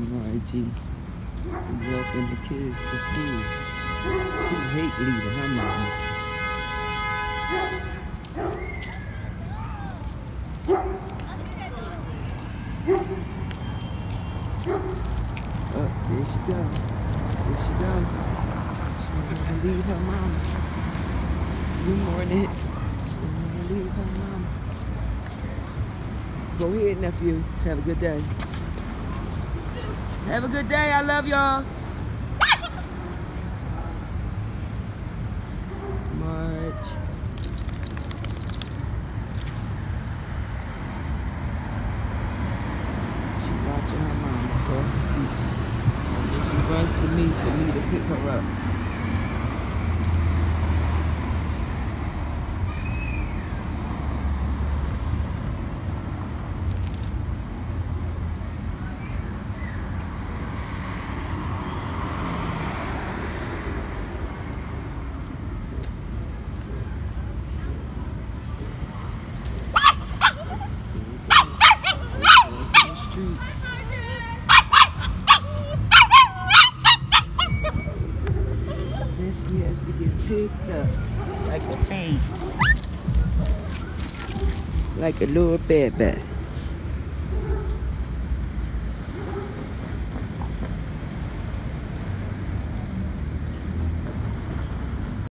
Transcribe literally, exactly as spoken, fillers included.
Margie walking the kids to school. She hate leaving her mama. Oh, there she go. There she go. She don't want to leave her mama. Good morning. She don't want to leave her mama. Go ahead, nephew. Have a good day. Have a good day. I love y'all. Marge. She watching her mom across the street. And then she runs to me for me to pick her up. Then she has to get picked up like a baby, like a little baby.